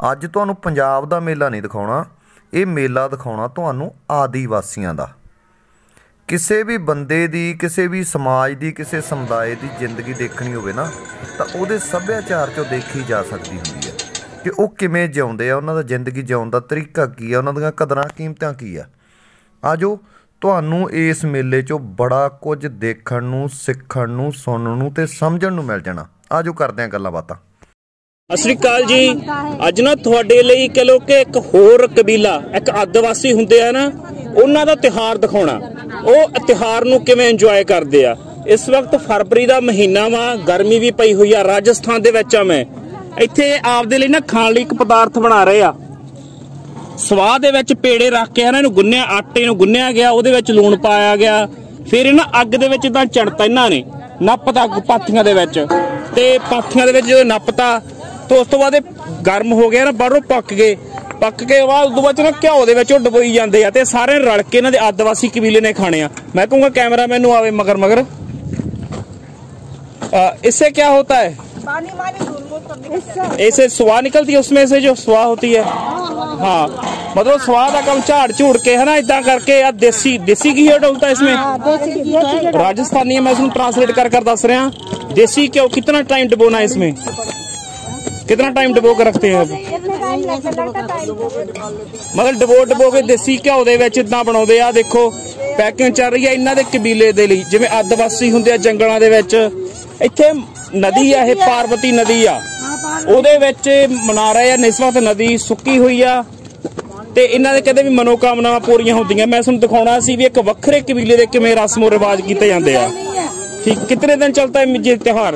ਅੱਜ ਤੁਹਾਨੂੰ ਪੰਜਾਬ ਦਾ ਮੇਲਾ नहीं दिखाउणा, ये मेला दिखाउणा ਤੁਹਾਨੂੰ आदिवासियों का। किसी भी बंदे की, किसी भी समाज की, किसी समुदाय की जिंदगी देखनी होवे ना तो उहदे सभ्याचार चों देखी जा सकती हुंदी है कि वो किवें जिउंदे आ, उन्हां दा जिंदगी जिउण दा तरीका की है, उन्हां दीआं कदरां कीमतां की है। आजो ਤੁਹਾਨੂੰ इस मेले चों बड़ा कुछ देखण नूं, सिੱਖਣ नूं, सुणन नूं ते समझण नूं मिल जाना। आजो करदे हां गल्लां बातां। सत श्री अकाल जी। अज ना तुहाडे लई कह लो कि एक होर कबीला, एक आदिवासी हुंदे आ ना, उन्हां दा त्योहार दिखाउणा। ਉਹ ਤਿਉਹਾਰ ਨੂੰ ਕਿਵੇਂ ਇੰਜੋਏ ਕਰਦੇ ਆ। ਇਸ ਵਕਤ ਫਰਵਰੀ ਦਾ ਮਹੀਨਾ ਵਾ, ਗਰਮੀ ਵੀ ਪਈ ਹੋਈ ਆ। ਰਾਜਸਥਾਨ ਦੇ ਵਿੱਚ ਆ ਮੈਂ, ਇੱਥੇ ਆਪਦੇ ਲਈ ਨਾ ਖਾਣ ਲਈ ਇੱਕ ਪਦਾਰਥ ਬਣਾ ਰਹੇ ਆ। ਸਵਾਹ ਦੇ ਵਿੱਚ ਪੇੜੇ ਰੱਖ ਕੇ ਇਹਨਾਂ ਨੂੰ ਗੁੰਨਿਆ, ਆਟੇ ਨੂੰ ਗੁੰਨਿਆ ਗਿਆ, ਉਹਦੇ ਵਿੱਚ ਲੂਣ ਪਾਇਆ ਗਿਆ, ਫਿਰ ਇਹਨਾਂ ਅੱਗ ਦੇ ਵਿੱਚ ਤਾਂ ਚੜਤਾ ਇਹਨਾਂ ਨੇ, ਨੱਪਤਾ ਪਾਥੀਆਂ ਦੇ ਵਿੱਚ, ਤੇ ਪਾਥੀਆਂ ਦੇ ਵਿੱਚ ਜਦੋਂ ਨੱਪਤਾ तो उस तो बाद गर्म हो गया ना, बाहरों पक गए। पक के बाद उस बाद ना घ्यो दे विच डबोई जाते हैं, सारे रल के इन्हां दे आदिवासी कबीले ने खाने आ। मैं कहूँगा कैमरा मैनू आवे मगर मगर। इससे क्या होता है? ऐसे स्वाह निकलती है उसमें से, जो स्वाह होती है। हाँ, मतलब स्वाह का कम झाड़ झूड़ के है ना, इदा करके यार देसी देसी घी डलता है इसमें। राजस्थानी मैं इसमें ट्रांसलेट कर दस रहा। देसी घ्यो कितना टाइम डबोना है इसमें? कितना टाइम डबो के रखते हैं? मतलब डबो के देसी घ्यो दे विच इदां बनाउंदे आ। देखो पैकिंग चल रही है इन्हां दे कबीले दे लई, जिवें आदिवासी हुंदे आ जंगलां दे विच। इत्थे नदी आ, ये पार्वती नदी आ, ओहदे विच मना रहे आ। इस वक्त नदी सुक्की हुई आ ते इन्हां दे कदे भी मनोकामनावां पूरीआं हुंदियां। मैं तुहानूं दिखाउणा सी भी एक वखरे कबीले दे किवें रस्मो रिवाज कीते जांदे आ। ठीक, कितने दिन चलता है ये त्योहार?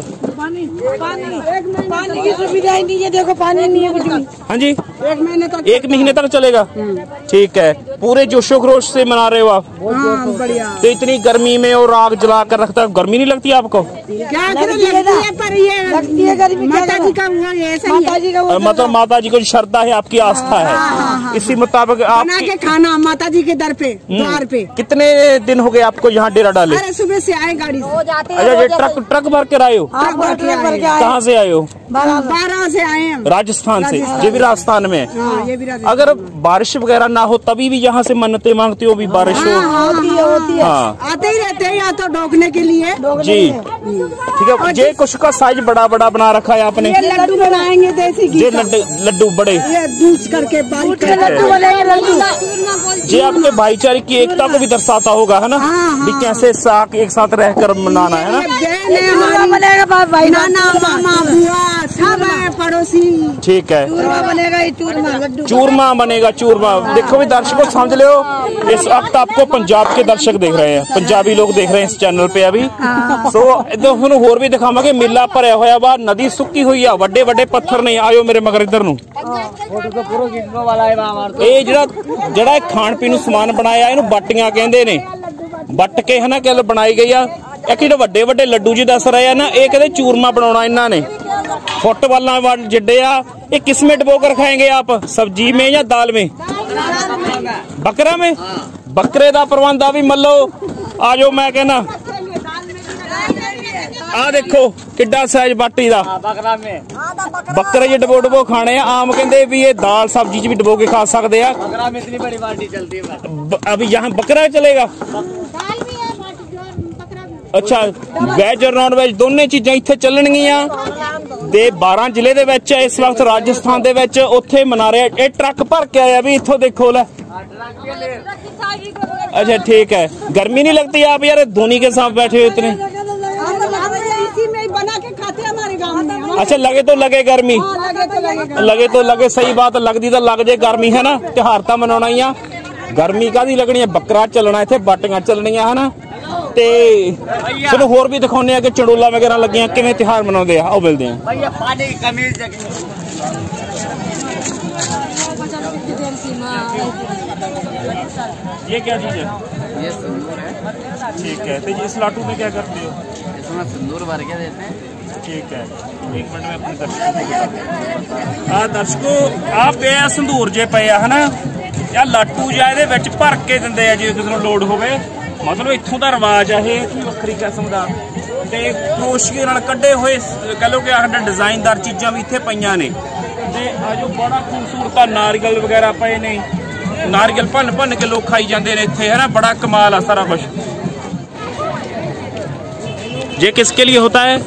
पानी की सुविधा ही नहीं है, देखो पानी नहीं है कुछ भी। हाँ जी, एक महीने तक चलेगा। ठीक है, पूरे जोशो खरोश से मना रहे हो आप? हाँ, बढ़िया। तो इतनी गर्मी में और आग जला कर रखता है, गर्मी नहीं लगती आपको? क्या लगती है, पर ये लगती है गर्मी। माता जी का हुआ ऐसा ही है। मतलब माता जी को श्रद्धा है, आपकी आस्था है, इसी मुताबिक आप बना के खाना माता जी के दर पे, द्वार पे। कितने दिन हो गए आपको यहाँ डेरा डाले? अरे सुबह से आए गाड़ी से। अच्छा, ये ट्रक भर के आए हो? कहाँ से आए हो? 12 से आए हैं, राजस्थान से। ये भी राजस्थान में है। ये भी राजस्थान। अगर बारिश वगैरह ना हो तभी भी यहाँ से मन्नतें मांगते हो? भी बारिश हो? होती है। हाँ, आते ही रहते हैं या तो ढोकने के लिए जी। ठीक है, ये कुछ का साइज बड़ा बड़ा बना रखा है आपने। ये लड्डू बनाएंगे देसी घी। ये लड्डू बड़े, ये दूध करके लड्डू बनेंगे। लड्डू ये आपके भाईचारे की एकता को भी दर्शाता होगा, है ना? भी कैसे साथ एक साथ रहकर मनाना है ना। भाई नाना मामा बुआ सब है, पड़ोसी। ठीक है, चूरमा बनेगा, चूरमा बनेगा, चूरमा। देखो भी दर्शकों समझ लो, इस वक्त आपको पंजाब के दर्शक देख रहे हैं, पंजाबी लोग देख रहे हैं इस चैनल पे अभी। सो तुहानूं होर भी दिखावांगे, मेला भरिया होया वा, नदी सुक्की हुई आ, वड्डे वड्डे पत्थर ने। आयो मेरे मगर इधर नूं। ये जिहड़ा खाण पीण नूं समान बनाया, इहनूं बाटियां कहंदे ने। बट के है ना कल बनाई गई आ। एक जो वड्डे वड्डे लड्डू जी दस रहे हैं ना, ये कहते चूरमा बनाना इन्हों ने, फुट वाला जिड्डे आ। ये किस में डबो कर खाएंगे आप? सब्जी में या दाल में? बकरा में? बकरे का प्रबंध आ भी मल्लो। आ जाओ, मैं कहना आ देखो किड्डा साइज बाटी दा बकरे ये डबो डबो खाने। आम कहते भी ये दाल सब्जी च भी डबो के खा सकते हैं। इतनी बड़ी बाल्टी चलती है अभी यहाँ बकरा चलेगा। अच्छा, वैज और नॉन वैज दोनों चीज़ां इत्थे चलणगियां। ते 12 जिले दे विच इस वक्त राजस्थान दे विच उत्थे मना रहे। ये ट्रक भर के आया भी इत्थों, देखो ले। अच्छा ठीक है, गर्मी नहीं लगती? आप यार धोनी के साथ बैठे हो इतने। इसी में बना के खाते हमारे गांव में। अच्छा, लगे तो लगे गर्मी, लगे तो लगे। सही बात, लगती तो लग जाए गर्मी, है ना। त्योहार तो मनाना ही आ, गर्मी काहदी लगनी है? बकरा चलना, इत्थे बाटियां चलनियां, है ना। ते चलो होर भी दिखाने कि चंडोला वगैरह लगियां किवें त्योहार मनाउंदे आ। आओ मिलदे हैं। ये क्या चीज है? ये सिंदूर है। ठीक है, तो इस लाटू में क्या करते हो? इसमें सिंदूर भर के देते हैं। ठीक है, एक मिनट में अपने दर्शकों आप ये संदूर जे पे है ना, या लाटू जा भर के देंगे जो किसी को लोड़ हो। मतलब इत्थों का रिवाज है, ये वक्री किस्म का। क्रोशिए कढ़े हुए कह लो कि डिजाइनदार चीज़ा भी इत्थे पईयां ने। ਤੇ ਆਜੋ ਬੜਾ ਖੂਬਸੂਰਤ ਆ ਨਾਰੀਅਲ ਵਗੈਰਾ ਪਏ ਨੇ नारियल भन भन के लोग खाई जाते हैं इत्थे है ना बड़ा कमाल है सारा कुछ। ये किसके लिए होता है?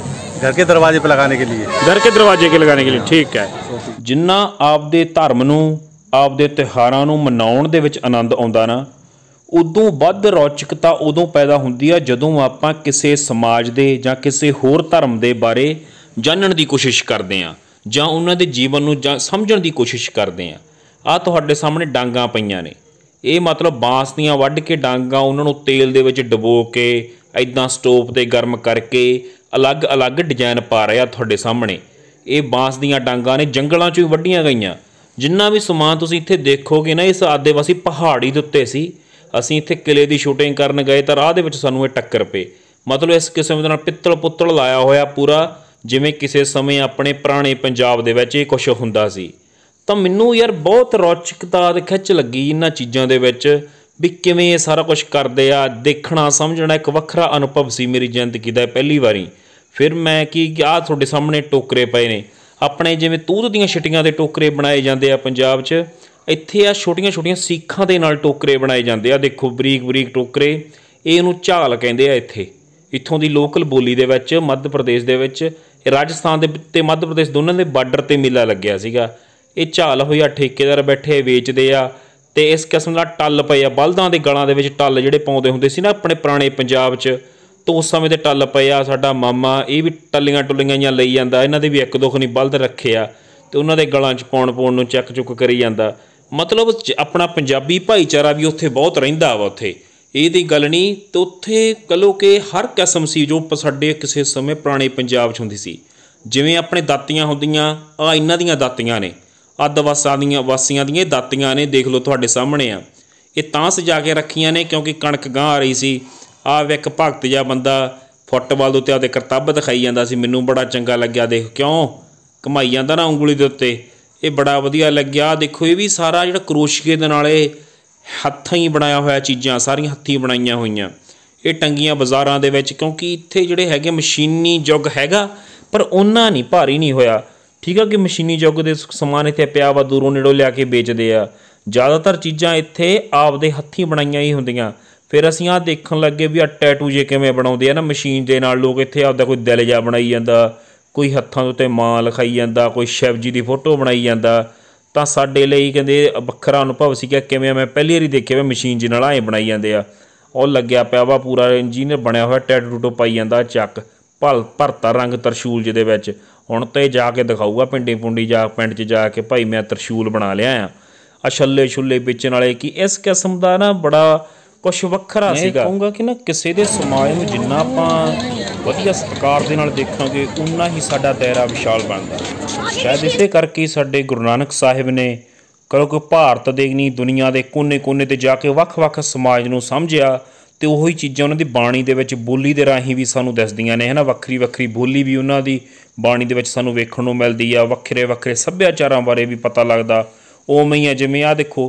घर के दरवाजे पे लगाने के लिए। घर के दरवाजे के लगाने के लिए ठीक है। जिन्ना आपदे धर्म नूं आपदे त्योहारां नूं मनाउण दे विच आनंद आउंदा ना उदों वध रौचकता उदों पैदा हुंदी आ जदों आपां किसी समाज दे जां किसी होर धर्म दे बारे जानण दी कोशिश करदे आ जां उन्हां दे जीवन नूं जां समझण दी कोशिश करदे आ। आ तुहाडे सामने डांगां पईयां ने ये मतलब बांस दियां वढ के डांगां उन्हां नूं तेल दे विच डबो के इदां स्टोव ते गर्म करके अलग अलग डिजाइन पा रहे आ तुहाडे सामने। ये बांस दियां डांगां ने जंगलां चों वड्ढीਆਂ गईयां। जिन्ना भी समान तुसीं इत्थे देखोगे ना इस आदिवासी पहाड़ी दे उत्ते सी असीं इत्थे किले दी शूटिंग करन गए तां राह दे विच सानूं इह टक्कर पे मतलब इस किस्म दे नाल पित्तल पुत्तल लाया होया पूरा जिवें किसी समय अपने पुराने पंजाब दे विच इह कुछ हुंदा सी। ਤਾਂ ਮੈਨੂੰ ਯਾਰ ਬਹੁਤ ਰੌਚਕਤਾ ਤੇ ਖਿੱਚ ਲੱਗੀ ਇਹਨਾਂ ਚੀਜ਼ਾਂ ਦੇ ਵਿੱਚ ਵੀ ਕਿਵੇਂ ਇਹ ਸਾਰਾ ਕੁਝ ਕਰਦੇ ਆ ਦੇਖਣਾ ਸਮਝਣਾ ਇੱਕ ਵੱਖਰਾ ਅਨੁਭਵ ਸੀ ਮੇਰੀ ਜ਼ਿੰਦਗੀ ਦਾ ਪਹਿਲੀ ਵਾਰੀ। ਫਿਰ ਮੈਂ ਕੀ ਆਹ ਤੁਹਾਡੇ ਸਾਹਮਣੇ ਟੋਕਰੇ ਪਏ ਨੇ ਆਪਣੇ ਜਿਵੇਂ ਤੂਤ ਦੀਆਂ ਛਿੱਟੀਆਂ ਦੇ ਟੋਕਰੇ ਬਣਾਏ ਜਾਂਦੇ ਆ ਪੰਜਾਬ 'ਚ ਇੱਥੇ ਆ ਛੋਟੀਆਂ ਛੋਟੀਆਂ ਸੀਖਾਂ ਦੇ ਨਾਲ ਟੋਕਰੇ ਬਣਾਏ ਜਾਂਦੇ ਆ ਦੇਖੋ ਬਰੀਕ ਬਰੀਕ ਟੋਕਰੇ ਇਹਨੂੰ ਝਾਲ ਕਹਿੰਦੇ ਆ। ਇੱਥੋਂ ਦੀ ਲੋਕਲ ਬੋਲੀ ਦੇ ਵਿੱਚ ਮੱਧ ਪ੍ਰਦੇਸ਼ ਦੇ ਵਿੱਚ ਰਾਜਸਥਾਨ ਦੇ ਤੇ ਮੱਧ ਪ੍ਰਦੇਸ਼ ਦੋਨਾਂ ਦੇ ਬਾਰਡਰ 'ਤੇ ਮੇਲਾ ਲੱਗਿਆ ਸੀਗਾ। ਇਹ ਝਾਲ ਹੋਈ ਆ ਠੇਕੇਦਾਰ ਬੈਠੇ ਵੇਚਦੇ ਆ ਤੇ ਇਸ ਕਿਸਮ ਦਾ ਟੱਲ ਪਏ ਆ ਬਲਦਾਂ ਦੇ ਗਲਾਂ ਦੇ ਵਿੱਚ ਟੱਲ ਜਿਹੜੇ ਪਾਉਂਦੇ ਹੁੰਦੇ ਸੀ ਨਾ ਆਪਣੇ ਪੁਰਾਣੇ ਪੰਜਾਬ 'ਚ ਤਾਂ ਉਸ ਸਮੇਂ ਦੇ ਟੱਲ ਪਏ ਆ। ਸਾਡਾ ਮਾਮਾ ਇਹ ਵੀ ਟੱਲੀਆਂ ਟੁੱਲੀਆਂ ਜਿਹੀਆਂ ਲਈ ਜਾਂਦਾ ਇਹਨਾਂ ਦੇ ਵੀ ਇੱਕ ਦੁੱਖ ਨਹੀਂ ਬਲਦ ਰੱਖੇ ਆ ਤੇ ਉਹਨਾਂ ਦੇ ਗਲਾਂ 'ਚ ਪਾਉਣ ਨੂੰ ਚੱਕ ਚੁੱਕ ਕਰੀ ਜਾਂਦਾ। ਮਤਲਬ ਆਪਣਾ ਪੰਜਾਬੀ ਭਾਈਚਾਰਾ ਵੀ ਉੱਥੇ ਬਹੁਤ ਰਹਿੰਦਾ ਵਾ ਉੱਥੇ ਇਹਦੀ ਗੱਲ ਨਹੀਂ। ਤੇ ਉੱਥੇ ਕਹੋ ਕਿ ਹਰ ਕਿਸਮ ਸੀ ਜੋ ਸਾਡੇ ਕਿਸੇ ਸਮੇਂ ਪੁਰਾਣੇ ਪੰਜਾਬ 'ਚ ਹੁੰਦੀ ਸੀ ਜਿਵੇਂ ਆਪਣੇ ਦਾਤੀਆਂ ਹੁੰਦੀਆਂ ਆ ਇਹਨਾਂ ਦੀਆਂ ਦਾਤੀਆਂ ਨੇ ਆਦਿਵਾਸੀਆਂ ਦੀਆਂ ਦਾਤੀਆਂ ਨੇ ਦੇਖ ਲਓ ਤੁਹਾਡੇ ਸਾਹਮਣੇ ਆ। ਇਹ ਤਾਂ ਸਜਾ ਕੇ ਰੱਖੀਆਂ ਨੇ ਕਿਉਂਕਿ ਕਣਕ ਗਾਂਹ ਆ ਰਹੀ ਸੀ। ਆਹ ਇੱਕ ਭਗਤ ਜਿਹਾ ਬੰਦਾ ਫੁੱਟਬਾਲ ਦੇ ਉੱਤੇ ਆਪਦੇ ਕਰਤੱਵ ਦਿਖਾਈ ਜਾਂਦਾ ਸੀ ਮੈਨੂੰ ਬੜਾ ਚੰਗਾ ਲੱਗਿਆ ਦੇਖ ਕਿਉਂ ਘੁਮਾਈ ਜਾਂਦਾ ਨਾ ਉਂਗਲੀ ਦੇ ਉੱਤੇ ਇਹ ਬੜਾ ਵਧੀਆ ਲੱਗਿਆ। ਦੇਖੋ ਇਹ ਵੀ ਸਾਰਾ ਜਿਹੜਾ ਕਰੋਸ਼ੀਏ ਦੇ ਨਾਲ ਇਹ ਹੱਥਾਂ ਹੀ ਬਣਾਇਆ ਹੋਇਆ ਚੀਜ਼ਾਂ ਸਾਰੀਆਂ ਹੱਥੀਂ ਬਣਾਈਆਂ ਹੋਈਆਂ ਇਹ ਟੰਗੀਆਂ ਬਾਜ਼ਾਰਾਂ ਦੇ ਵਿੱਚ ਕਿਉਂਕਿ ਇੱਥੇ ਜਿਹੜੇ ਹੈਗੇ ਮਸ਼ੀਨੀ ਯੁੱਗ ਹੈਗਾ ਪਰ ਉਹਨਾਂ ਨਹੀਂ ਭਾਰੀ ਨਹੀਂ ਹੋਇਆ ਠੀਕ ਆ ਕਿ ਮਸ਼ੀਨੀ ਯੁੱਗ ਦੇ ਸਮਾਨ ਇੱਥੇ ਪਿਆ ਵਾ ਦੂਰੋਂ ਨੇੜੋਂ ਲਿਆ ਕੇ ਵੇਚਦੇ ਆ। ਜ਼ਿਆਦਾਤਰ ਚੀਜ਼ਾਂ ਇੱਥੇ ਆਪਦੇ ਹੱਥੀਂ ਬਣਾਈਆਂ ਹੀ ਹੁੰਦੀਆਂ। ਫਿਰ ਅਸੀਂ ਆਹ ਦੇਖਣ ਲੱਗੇ ਵੀ ਆਹ ਟੈਟੂ ਜੇ ਕਿਵੇਂ ਬਣਾਉਂਦੇ ਆ ਨਾ ਮਸ਼ੀਨ ਦੇ ਨਾਲ ਲੋਕ ਇੱਥੇ ਆਪਦਾ ਕੋਈ ਦਿਲ ਜਿਹਾ ਬਣਾਈ ਜਾਂਦਾ ਕੋਈ ਹੱਥਾਂ ਦੇ ਉੱਤੇ ਮਾਂ ਲਿਖਾਈ ਜਾਂਦਾ ਕੋਈ ਸ਼ਿਵ ਜੀ ਦੀ ਫੋਟੋ ਬਣਾਈ ਜਾਂਦਾ। ਤਾਂ ਸਾਡੇ ਲਈ ਕਹਿੰਦੇ ਵੱਖਰਾ ਅਨੁਭਵ ਸੀਗਾ ਕਿਵੇਂ ਮੈਂ ਪਹਿਲੀ ਵਾਰੀ ਦੇਖਿਆ ਵੀ ਮਸ਼ੀਨ ਜੀ ਨਾਲ ਐਂ ਬਣਾਈ ਜਾਂਦੇ ਆ। ਉਹ ਲੱਗਿਆ ਪਿਆ ਵਾ ਪੂਰਾ ਇੰਜੀਨੀਅਰ ਬਣਿਆ ਹੋਇਆ ਟੈਟੂ ਟੂਟੋ ਪਾਈ ਜਾਂਦਾ ਚੱਕ ਭਰਤਾ ਰੰਗ ਤਰਸ਼ੂਲ ਜਿਹਦੇ ਵਿੱਚ ਹੁਣ ਤਾਂ ਇਹ ਜਾ ਕੇ ਦਿਖਾਊਗਾ ਪਿੰਡੀ ਪੁੰਡੀ ਜਾ ਪਿੰਡ 'ਚ ਜਾ ਕੇ ਭਾਈ ਮੈਂ ਤਰਸ਼ੂਲ ਬਣਾ ਲਿਆ ਆ ਛੱਲੇ ਛੁੱਲੇ ਵੇਚਣ ਵਾਲੇ ਕਿ ਇਸ ਕਿਸਮ ਦਾ ਨਾ ਬੜਾ ਕੁਛ ਵੱਖਰਾ ਸੀਗਾ। ਕਹੂੰਗਾ ਕਿ ਨਾ ਕਿਸੇ ਦੇ ਸਮਾਜ ਨੂੰ ਜਿੰਨਾ ਆਪਾਂ ਵਧੀਆ ਸਤਿਕਾਰ ਦੇ ਨਾਲ ਦੇਖਾਂਗੇ ਉਨਾ ਹੀ ਸਾਡਾ ਦਾਇਰਾ ਵਿਸ਼ਾਲ ਬਣਦਾ। ਸ਼ਾਇਦ ਇਸੇ ਕਰਕੇ ਸਾਡੇ ਗੁਰੂ ਨਾਨਕ ਸਾਹਿਬ ਨੇ ਕਿਉਂਕਿ ਭਾਰਤ ਦੇ ਨਹੀਂ ਦੁਨੀਆ ਦੇ ਕੋਨੇ-ਕੋਨੇ 'ਤੇ ਜਾ ਕੇ ਵੱਖ-ਵੱਖ ਸਮਾਜ ਨੂੰ ਸਮਝਿਆ ਤੇ ਉਹੀ ਚੀਜ਼ਾਂ ਉਹਨਾਂ ਦੀ ਬਾਣੀ ਦੇ ਵਿੱਚ ਬੋਲੀ ਦੇ ਰਾਹੀਂ ਵੀ ਸਾਨੂੰ ਦਿਸਦੀਆਂ ਨੇ ਹੈ ਨਾ ਵੱਖਰੀ ਵੱਖਰੀ ਬੋਲੀ ਵੀ ਉਹਨਾਂ ਦੀ ਬਾਣੀ ਦੇ ਵਿੱਚ ਸਾਨੂੰ ਵੇਖਣ ਨੂੰ ਮਿਲਦੀ ਆ। ਵੱਖਰੇ ਵੱਖਰੇ ਸੱਭਿਆਚਾਰਾਂ ਬਾਰੇ ਵੀ ਪਤਾ ਲੱਗਦਾ ਉਵੇਂ ਹੀ ਆ ਜਿਵੇਂ ਆਹ ਦੇਖੋ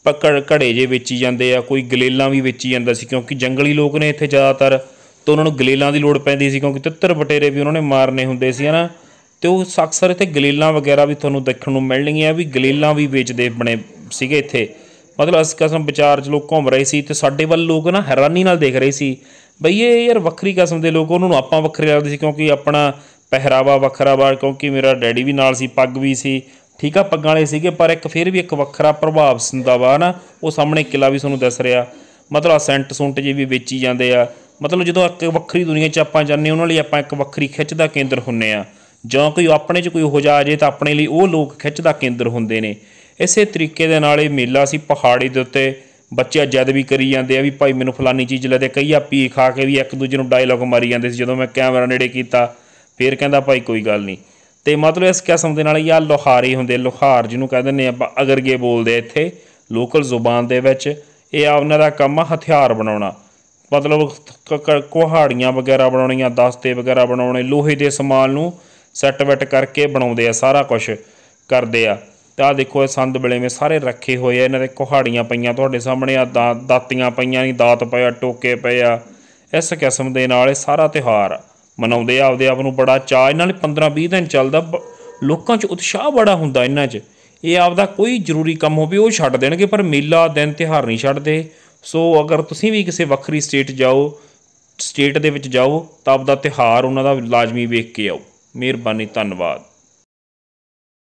ਘੜੇ ਜੇ ਵੇਚੀ ਜਾਂਦੇ ਆ ਕੋਈ ਗਲੇਲਾਂ ਵੀ ਵੇਚੀ ਜਾਂਦਾ ਸੀ ਕਿਉਂਕਿ ਜੰਗਲੀ ਲੋਕ ਨੇ ਇੱਥੇ ਜ਼ਿਆਦਾਤਰ ਤਾਂ ਉਹਨਾਂ ਨੂੰ ਗਲੇਲਾਂ ਦੀ ਲੋੜ ਪੈਂਦੀ ਸੀ ਕਿਉਂਕਿ ਤਿੱਤਰ ਬਟੇਰੇ ਵੀ ਉਹਨਾਂ ਨੇ ਮਾਰਨੇ ਹੁੰਦੇ ਸੀ ਹੈ ਨਾ ਤੇ ਉਹ ਅਕਸਰ ਇੱਥੇ ਗਲੇਲਾਂ ਵਗੈਰਾ ਵੀ ਤੁਹਾਨੂੰ ਦੇਖਣ ਨੂੰ ਮਿਲਣਗੀਆਂ ਵੀ ਗਲੇਲਾਂ ਵੀ ਵੇਚਦੇ ਬਣੇ ਸੀਗੇ ਇੱਥੇ। ਮਤਲਬ ਇਸ ਕਿਸਮ ਵਿਚਾਰ 'ਚ ਲੋਕ ਘੁੰਮ ਰਹੇ ਸੀ ਤੇ ਸਾਡੇ ਵੱਲ ਲੋਕ ਨਾ ਹੈਰਾਨੀ ਨਾਲ ਦੇਖ ਰਹੇ ਸੀ ਬਈ ਇਹ ਯਾਰ ਵੱਖਰੀ ਕਿਸਮ ਦੇ ਲੋਕ ਉਹਨਾਂ ਨੂੰ ਆਪਾਂ ਵੱਖਰੇ ਲੱਗਦੇ ਸੀ ਕਿਉਂਕਿ ਆਪਣਾ ਪਹਿਰਾਵਾ ਵੱਖਰਾ ਵਾ ਕਿਉਂਕਿ ਮੇਰਾ ਡੈਡੀ ਵੀ ਨਾਲ ਸੀ ਪੱਗ ਵੀ ਸੀ ਠੀਕ ਆ ਪੱਗਾਂ ਵਾਲੇ ਸੀਗੇ ਪਰ ਇੱਕ ਫਿਰ ਵੀ ਇੱਕ ਵੱਖਰਾ ਪ੍ਰਭਾਵ ਹੁੰਦਾ ਵਾ ਨਾ ਉਹ ਸਾਹਮਣੇ ਕਿਲਾ ਵੀ ਤੁਹਾਨੂੰ ਦੱਸ ਰਿਹਾ ਮਤਲਬ ਸੈਂਟ ਸੁੰਟ ਜੇ ਵੀ ਵੇਚੀ ਜਾਂਦੇ ਆ। ਮਤਲਬ ਜਦੋਂ ਇੱਕ ਵੱਖਰੀ ਦੁਨੀਆ 'ਚ ਆਪਾਂ ਜਾਂਦੇ ਉਹਨਾਂ ਲਈ ਆਪਾਂ ਇੱਕ ਵੱਖਰੀ ਖਿੱਚ ਦਾ ਕੇਂਦਰ ਹੁੰਦੇ ਹਾਂ ਜਾਂ ਕੋਈ ਆਪਣੇ 'ਚ ਕੋਈ ਹੋ ਜਾ ਜੇ ਤਾਂ ਆਪਣੇ ਲਈ ਉਹ ਲੋਕ ਖਿੱਚ ਦਾ ਕੇਂਦਰ ਹੁੰਦੇ ਨੇ। ਇਸੇ ਤਰੀਕੇ ਦੇ ਨਾਲ ਇਹ ਮੇਲਾ ਸੀ ਪਹਾੜੀ ਦੇ ਉੱਤੇ ਬੱਚੇ ਜਦ ਵੀ ਕਰੀ ਜਾਂਦੇ ਆ ਵੀ ਭਾਈ ਮੈਨੂੰ ਫਲਾਨੀ ਚੀਜ਼ ਲੈ ਦੇ ਕਈ ਆ ਪੀ ਖਾ ਕੇ ਵੀ ਇੱਕ ਦੂਜੇ ਨੂੰ ਡਾਇਲੋਗ ਮਾਰੀ ਜਾਂਦੇ ਸੀ ਜਦੋਂ ਮੈਂ ਕੈਮਰਾ ਨੇੜੇ ਕੀਤਾ ਫਿਰ ਕਹਿੰਦਾ ਭਾਈ ਕੋਈ ਗੱਲ ਨਹੀਂ। ਤੇ ਮਤਲਬ ਇਸ ਕਿਸਮ ਦੇ ਨਾਲ ਹੀ ਆਹ ਲੁਹਾਰੀ ਹੁੰਦੇ ਲੁਹਾਰ ਜਿਹਨੂੰ ਕਹਿ ਦਿੰਦੇ ਆਪਾਂ ਅਗਰਗੇ ਬੋਲਦੇ ਇੱਥੇ ਲੋਕਲ ਜ਼ੁਬਾਨ ਦੇ ਵਿੱਚ ਇਹ ਆ ਉਹਨਾਂ ਦਾ ਕੰਮ ਆ ਹਥਿਆਰ ਬਣਾਉਣਾ ਮਤਲਬ ਕੁਹਾੜੀਆਂ ਵਗੈਰਾ ਬਣਾਉਣੀਆਂ ਦਸਤੇ ਵਗੈਰਾ ਬਣਾਉਣੇ ਲੋਹੇ ਦੇ ਸਮਾਨ ਨੂੰ ਸੈੱਟ ਵੈੱਟ ਕਰਕੇ ਬਣਾਉਂਦੇ ਆ ਸਾਰਾ ਕੁਛ ਕਰਦੇ ਆ। ਤਾਂ ਆਹ ਦੇਖੋ ਇਹ ਸੰਦ ਬਲੇਵੇਂ ਸਾਰੇ ਰੱਖੇ ਹੋਏ ਆ ਇਹਨਾਂ ਦੇ ਕੁਹਾੜੀਆਂ ਪਈਆਂ ਤੁਹਾਡੇ ਸਾਹਮਣੇ ਆ ਦਾਤੀਆਂ ਪਈਆਂ ਨਹੀਂ ਦਾਤ ਪਿਆ ਟੋਕੇ ਪਏ ਆ। ਇਸ ਕਿਸਮ ਦੇ ਨਾਲ ਇਹ ਸਾਰਾ ਤਿਉਹਾਰ ਮਨਾਉਂਦੇ ਆ ਆਪਦੇ ਆਪ ਨੂੰ ਬੜਾ ਚਾਅ ਨਾਲ 15-20 ਦਿਨ ਚੱਲਦਾ ਲੋਕਾਂ 'ਚ ਉਤਸ਼ਾਹ ਬੜਾ ਹੁੰਦਾ ਇਹਨਾਂ 'ਚ। ਇਹ ਆਪਦਾ ਕੋਈ ਜ਼ਰੂਰੀ ਕੰਮ ਹੋਵੇ ਉਹ ਛੱਡ ਦੇਣਗੇ, ਪਰ ਮੇਲਾ ਦਿਨ ਤਿਉਹਾਰ ਨਹੀਂ ਛੱਡਦੇ। ਸੋ ਅਗਰ ਤੁਸੀਂ ਵੀ ਕਿਸੇ ਵੱਖਰੀ ਸਟੇਟ ਦੇ ਵਿੱਚ ਜਾਓ ਤਾਂ ਆਪਦਾ ਤਿਉਹਾਰ ਉਹਨਾਂ ਦਾ ਲਾਜ਼ਮੀ ਵੇਖ ਕੇ ਆਓ। ਮਿਹਰਬਾਨੀ, ਧੰਨਵਾਦ।